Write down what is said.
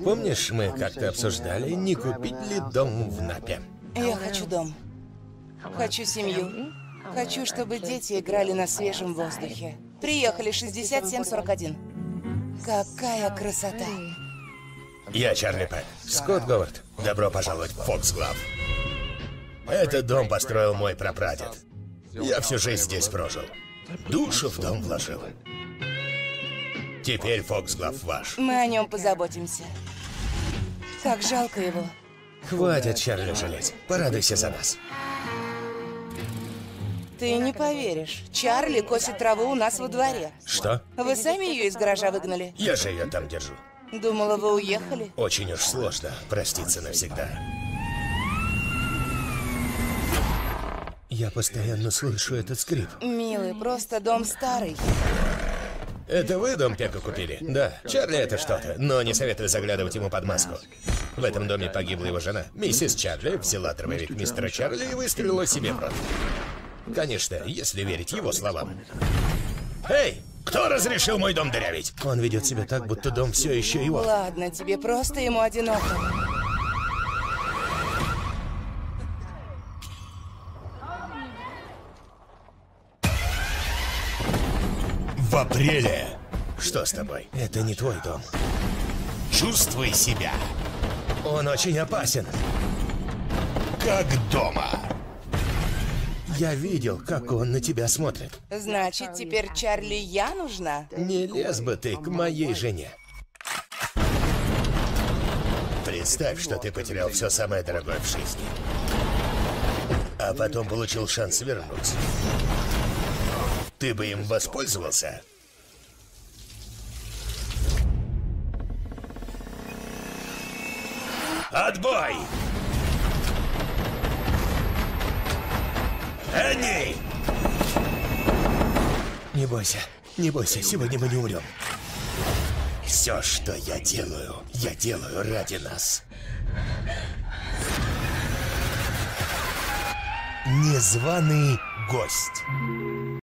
Помнишь, мы как-то обсуждали, не купить ли дом в Напе? Я хочу дом. Хочу семью. Хочу, чтобы дети играли на свежем воздухе. Приехали 6741. Какая красота. Я Чарли Пен. Скотт Говард. Добро пожаловать в Фоксглав. Этот дом построил мой прапрадед. Я всю жизнь здесь прожил. Душу в дом вложил. Теперь Фоксглав ваш. Мы о нем позаботимся. Как жалко его. Хватит Чарли жалеть. Порадуйся за нас. Ты не поверишь. Чарли косит траву у нас во дворе. Что? Вы сами ее из гаража выгнали? Я же ее там держу. Думала, вы уехали. Очень уж сложно проститься навсегда. Я постоянно слышу этот скрип. Милый, просто дом старый. Это вы дом Пека купили? Да. Чарли это что-то, но не советую заглядывать ему под маску. В этом доме погибла его жена. Миссис Чарли взяла дробовик мистера Чарли и выстрелила себе в рот. Конечно, если верить его словам. Эй, кто разрешил мой дом дырявить? Он ведет себя так, будто дом все еще его. Ладно, тебе просто ему одиноко. В апреле. Что с тобой? Это не твой дом. Чувствуй себя. Он очень опасен. Как дома. Я видел, как он на тебя смотрит. Значит, теперь Чарли я нужна? Не лез бы ты к моей жене. Представь, что ты потерял все самое дорогое в жизни. А потом получил шанс вернуть. Ты бы им воспользовался? Отбой! Энни! Не бойся, сегодня мы не умрем. Все, что я делаю ради нас. Незваный гость.